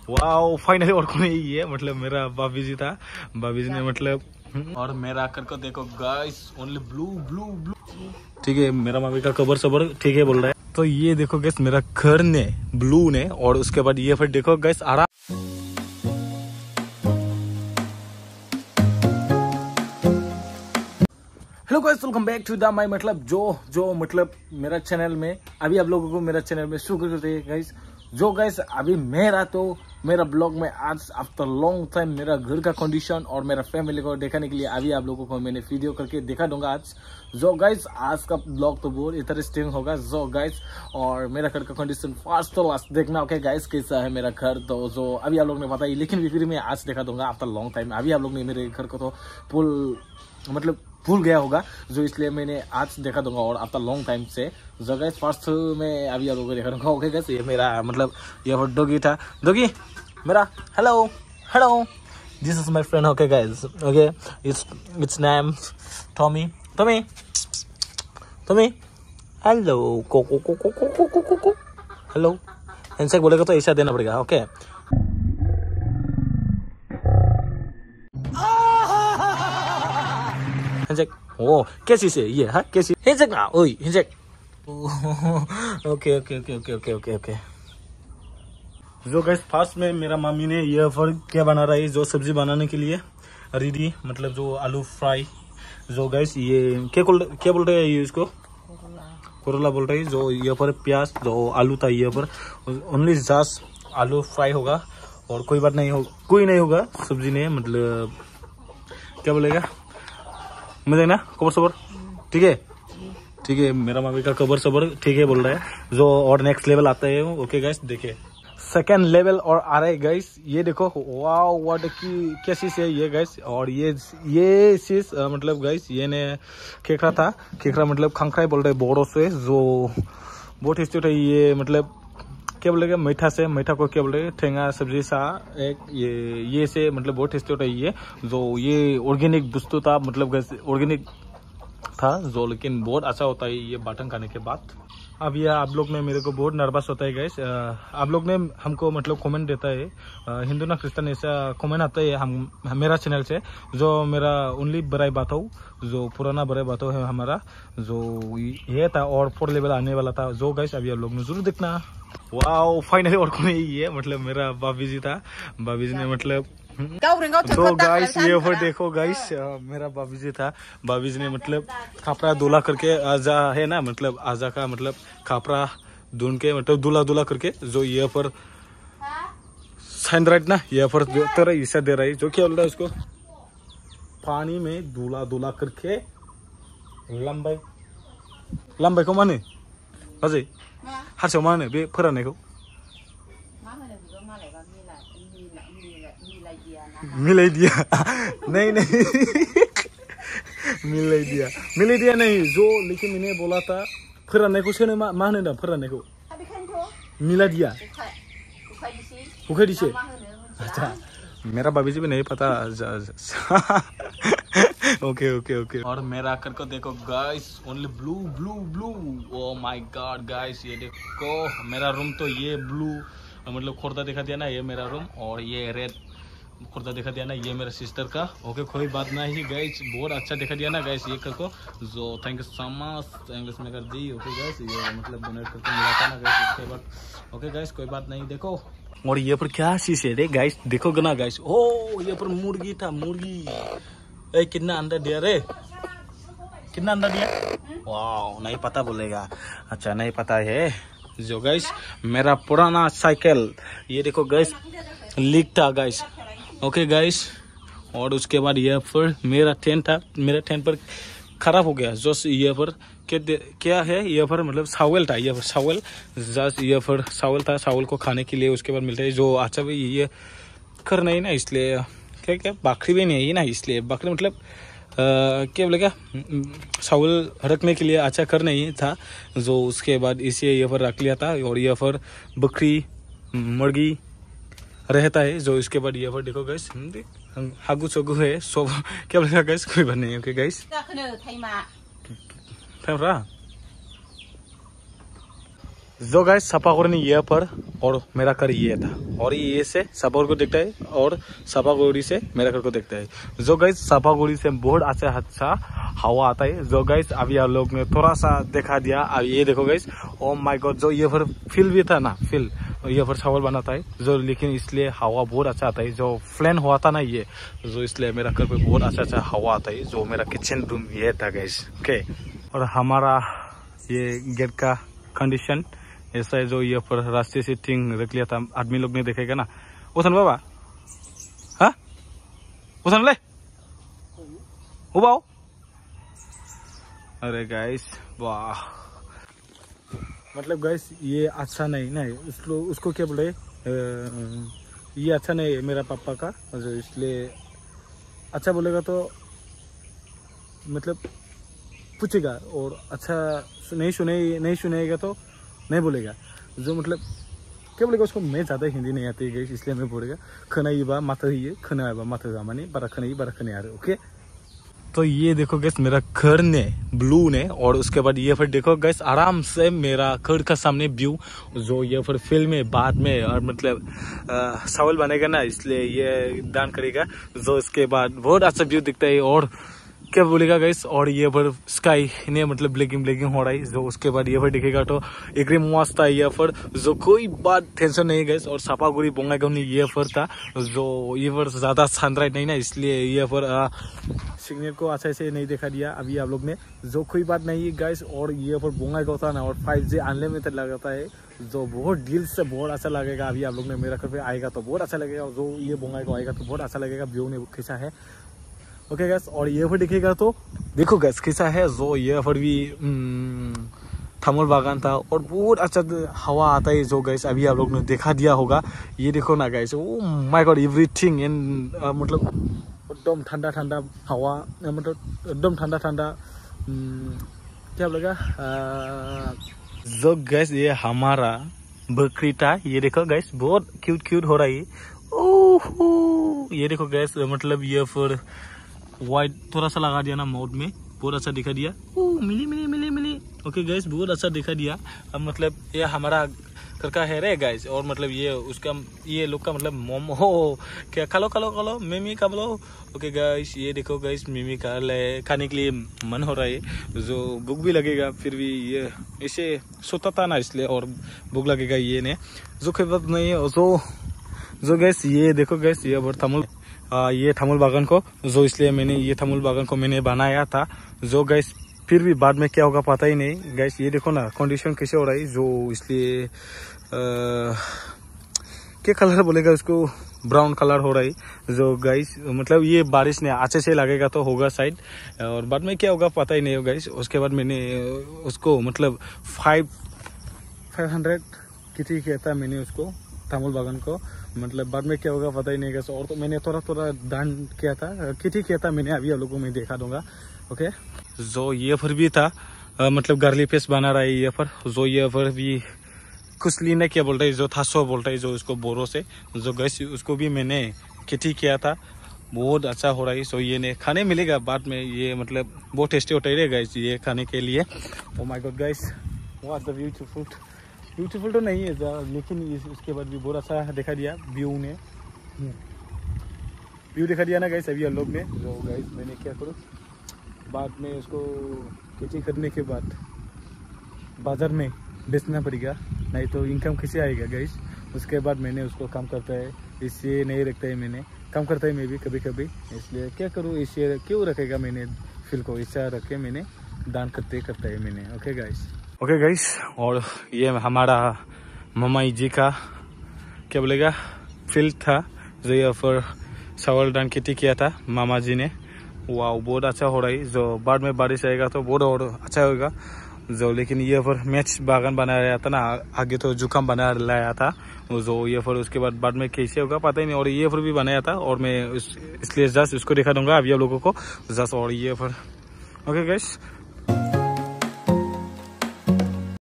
Wow finally और कोई नहीं है, मतलब मेरा भाभी जी था, भाभी जी ने मतलब और मेरा आकर को देखो guys only blue blue blue. ठीक है, मेरा मामी का कबर सबर ठीक है बोल रहा है। तो ये देखो गैस मेरा घर ने ब्लू ने, और उसके बाद ये फिर देखो गैस आराम। Hello guys, welcome back to the my मतलब जो मतलब मेरा चैनल में अभी आप लोगों को मेरा चैनल में शुरू करते हैं गाइस। जो गाइस अभी मेरा ब्लॉग में आज आफ्टर लॉन्ग टाइम मेरा घर का कंडीशन और मेरा फैमिली को दिखाने के लिए अभी आप लोगों को मैंने वीडियो करके दिखा दूंगा आज। जो गाइस आज का ब्लॉग तो बहुत इंटरेस्टिंग होगा जो गाइस, और मेरा घर का कंडीशन फर्स्ट तो लास्ट देखना ओके गाइस कैसा है मेरा घर। तो जो अभी आप लोग ने बताया, लेकिन फिर मैं आज दिखा दूंगा आफ्टर लॉन्ग टाइम। अभी आप लोग ने मेरे घर को तो भूल गया होगा, जो इसलिए मैंने आज देखा दूंगा और आफ्टर लॉन्ग टाइम से। जो गाइस फर्स्ट में अभी आप लोगों को देखा दूंगा ओके गाइस। ये मेरा मतलब ये डॉगी था, डॉगी मेरा hello hello, this is my friend okay guys. Okay it's name Tommy hello को हेलो। हैंडशेक बोलेगा तो ऐसा देना पड़ेगा ओके। ओ कैसी से ये है कैसी हिंचक ना ओए हिंचक। Okay okay okay okay okay okay okay. जो गाइस फास्ट में मेरा मामी ने ये फर क्या बना रहा है, जो सब्जी बनाने के लिए रेडी, मतलब जो आलू फ्राई। जो गाइस ये क्या बोल रहे हैं ये इसको करोला बोल रहे हैं। जो ये पर प्याज जो आलू था ये पर ओनली जस्ट आलू फ्राई होगा और कोई बात नहीं कोई नहीं होगा सब्जी ने, मतलब क्या बोलेगा मुझे ना कबर सबर ठीक है मेरा मामी का कबर सबर ठीक है बोल रहा है। जो और नेक्स्ट लेवल आता है ओके गाइस, देखिए सेकंड लेवल और आ रहा है गाइस। ये देखो वाओ व्हाट की कैसी से ये गाइस। और ये चीज मतलब गाइस ये ने खेखरा था, खेखरा मतलब खंखराई बोल रहे बोरो से, जो बहुत टेस्टी है ये, मतलब क्या बोलेगा मीठा से, मीठा को क्या बोल रहे ठेंगा सब्जी सा एक ये से मतलब बहुत टेस्टी होता है ये। जो ये ऑर्गेनिक वस्तु था, मतलब ऑर्गेनिक था जो, लेकिन बहुत अच्छा होता है ये बटन खाने के बाद। अब ये आप लोग ने मेरे को बहुत नर्वस होता है गाइस। आप लोग ने हमको मतलब कमेंट देता है, हिंदू ना क्रिश्चियन ऐसा कमेंट आता है हम मेरा चैनल से, जो मेरा ओनली बड़ाई बात हो, जो पुराना बड़ाई बात है हमारा, जो ये था और 4 लेवल आने वाला था। जो गाइस अभी आप लोग ने जरूर देखना। वाओ फाइनली और कोई नहीं है, मतलब मेरा भाभी जी था, भाभी जी ने मतलब तो गाइस ये पर देखो गाइस मेरा भाभी जी था, भाभी जी ने मतलब खापरा दूल्हा करके आजा है ना, मतलब आजा का मतलब खापरा दून के मतलब दूल्हा करके, जो ये पर सैंड राइट ना ये पर जो तरह ईसा दे रहा है, जो क्या बोल रहा है उसको पानी में दूल्हा करके लंबाई को माने अजय हारसे माने बे फोराननायखौ मिलाई दिया नहीं मिलाई दिया नहीं, जो लेकिन मैंने बोला था फोराननायखौ सोनो मा होनो दा फोराननायखौ मिला दिया उखै दिसे। अच्छा मेरा भाभी जी भी नहीं पता। ओके और मेरा आकर को देखो guys only blue blue blue. Oh my god guys ये देखो मेरा रूम तो ये ब्लू मतलब खुर्दा दिखा दिया ना ये मेरा रूम, और ये रेड खुर्दा दिखा दिया ना ये मेरा सिस्टर का। ओके कोई बात नहीं गाइस, बहुत अच्छा दिखा दिया ना गाइस ये कर को, जो thank you so much English में कर दी ओके गाइस, ये मतलब डोनेट करके मिला था ना गाइस उसके बाद। ओके गाइस कोई बात नहीं देखो। और ये पर क्या चीज है रे गाइस, देखो ना गाइस, ओ ये पर मुर्गी था, मुर्गी ए कितना अंडा दिया रे, कितना अंडा दिया वाओ नहीं पता बोलेगा। अच्छा नहीं पता है। जो गाइस मेरा पुराना साइकिल ये देखो गाइस लीक था गाइस ओके गाइस। और उसके बाद ये पर मेरा टेंट था, मेरा टेंट पर खराब हो गया। जो ये पर क्या है ये पर मतलब सावल था, ये पर सावल जस्ट ये पर सावल था, सावल को खाने के लिए उसके बाद मिलता है। जो अच्छा भाई ये कर नहीं ना, इसलिए क्या बकरी भी नहीं है ना, इसलिए बकरी मतलब क्या बोलेगा सावल रखने के लिए अच्छा कर नहीं था, जो उसके बाद इसे ये पर रख लिया था। और ये पर बकरी मुर्गी रहता है, जो इसके बाद ये पर देखो गाइस हागू चगू है सब क्या बोलेगा गाइस कोई बात नहीं ओके गाइस। जो गाइस सपागुड़ी ने ये पर और मेरा घर ये था, और ये से सपागुड़ी को देखता है और सपागुड़ी से मेरा घर को देखता है। जो गाइस सपागुड़ी से बहुत अच्छा हवा आता है। जो गाइस अभी आप लोग ने थोड़ा सा दिखा दिया, अब ये देखो गाइस, ओ माय गॉड, जो ये पर फील भी था ना, फील ये पर चावल बनाता है जो, लेकिन इसलिए हवा बहुत अच्छा आता है। जो फ्लैन हुआ था ना ये, जो इसलिए मेरा घर पे बहुत अच्छा हवा आता है। जो मेरा किचन रूम ये था गाइस, ओके। और हमारा ये गेट का कंडीशन ऐसा है, जो ये पर रास्ते से टिंग रख लिया था, आदमी लोग ने देखेगा ना। उसन बाबा, हाँ उसन ले उबाओ। अरे गाइस वाह, मतलब गाइस ये अच्छा नहीं उसको क्या बोले, ये अच्छा नहीं है मेरा पापा का, जो इसलिए अच्छा बोलेगा तो मतलब पूछेगा, और अच्छा नहीं सुनेगा तो नहीं बोलेगा। जो मतलब क्या बोलेगा उसको, मैं ज़्यादा हिंदी नहीं आती है इसलिए मैं बोलेगा खोनाइबा माथो हियो, खोनायाबा माथो होआ, माने बारा खोनायो बारा खोनाया आरो, ओके। तो ये देखो गैस मेरा घर ने ब्लू ने, और उसके बाद ये फिर देखो गैस आराम से मेरा घर का सामने व्यू, जो ये फिर फिल्म में बाद में और मतलब चावल बनेगा ना, इसलिए ये दान करेगा। जो इसके बाद बहुत अच्छा व्यू दिखता है, और क्या बोलेगा गाइस, और ये पर स्काई ने मतलब ब्लैकिंग हो रहा है। जो उसके बाद ये पर दिखेगा तो एक मस्त था ये पर, जो कोई बात टेंशन नहीं गाइस। और सपागुड़ी बोंगाईगांव ये पर था, जो ये पर ज्यादा सनराइज नहीं ना, इसलिए ये पर सिग्नल को अच्छा से नहीं दिखा दिया अभी आप लोग ने, जो कोई बात नहीं है गाइस। और ये पर बोंगाईगांव था ना, और 5G अनलिमिटेड लगाता है, जो बहुत दिल से बहुत अच्छा लगेगा। अभी आप लोग ने मेरा घर पे आएगा तो बहुत अच्छा लगेगा, जो ये बोंगाईगांव आएगा तो बहुत अच्छा लगेगा। व्यू ने कैसा है, ओके गैस। और ये पर दिखेगा तो देखो गैस कैसा है, जो ये पर भी थामुल बागान था, और बहुत अच्छा हवा आता है। जो गैस अभी आप लोग ने देखा दिया होगा, ये देखो ना guys, oh my god everything in, मतलब एकदम ठंडा हवा, मतलब एकदम ठंडा क्या बोलेगा। जो गैस ये हमारा बकरी था, ये देखो गैस बहुत क्यूट हो रहा है। ओह ये देखो गैस, मतलब ये फिर वाइट थोड़ा सा लगा दिया ना माउथ में, बहुत अच्छा दिखा दिया। मिली ओके गैस, बहुत अच्छा दिखा दिया। अब मतलब ये हमारा घर का है रे गैस, और मतलब ये उसका ये लोग का मतलब मोमो क्या खा लो मिमी खा लो, ओके गैस। ये देखो गैस मिमी खाने के लिए मन हो रहा है, जो भूख भी लगेगा, फिर भी ये इसे सोता था ना इसलिए, और भूख लगेगा ये ने, जो कोई बात नहीं है। जो गैस ये देखो गैस, ये थामुल ये थामुल बागान को, जो इसलिए मैंने ये थामुल बागान को मैंने बनाया था। जो गैस फिर भी बाद में क्या होगा पता ही नहीं गैस। ये देखो ना कंडीशन कैसे हो रहा है, जो इसलिए क्या कलर बोलेगा उसको, ब्राउन कलर हो रहा है। जो गाइस मतलब ये बारिश ने अच्छे से लगेगा तो होगा शायद, और बाद में क्या होगा पता ही नहीं होगा गाइस। उसके बाद मैंने उसको मतलब 500 कितनी किया था मैंने उसको, थामुल बागान को, मतलब बाद में क्या होगा पता ही नहीं गैस। और तो मैंने थोड़ा दान किया था, कितनी किया था मैंने अभी आप लोगों को मैं दिखा दूंगा, ओके। जो ये पर भी था मतलब गार्लिक पेस्ट बना रहा है ये पर, जो ये पर भी कुछ लीना क्या बोलता है, जो थासो बोलता है जो उसको बोरो से, जो गैस उसको भी मैंने खेती किया था, बहुत अच्छा हो रहा है। सो ये ने खाने मिलेगा बाद में, ये मतलब बहुत टेस्टी होता है गैस ये खाने के लिए। Oh my god guys, what the beautiful तो नहीं है, लेकिन इसके बाद भी बहुत अच्छा दिखा दिया व्यू ने, व्यू दिखा दिया ना गैस अभी हम लोग ने। जो गैस मैंने क्या करूँ, बाद में उसको खेती करने के बाद बाजार में बेचना पड़ेगा, नहीं तो इनकम कैसे आएगा गैस। उसके बाद मैंने उसको काम करता है, इससे नहीं रखता है, मैंने काम करता है मैं भी कभी कभी, इसलिए क्या करूँ, इससे क्यों रखेगा मैंने फिल को, ऐसा रख के मैंने दान करता है मैंने, ओके गाइस। और ये हमारा मम्मी जी का क्या बोलेगा फील्ड था, जो यहाँ पर चावल धान खेती किया था मामा जी ने। वाह बहुत अच्छा हो रहा है, जो बाद में बारिश आएगा तो बहुत और अच्छा होगा जो। लेकिन ये पर मिर्च बागान बनाया था ना, आगे तो जुकाम बना लाया था जो, ये पर उसके बाद में कैसे होगा पता ही नहीं। और ये पर भी बनाया था, और मैं इसलिए जस्ट उसको दिखा दूंगा अभी आप लोगों को जस्ट। और ये पर ओके गाइस।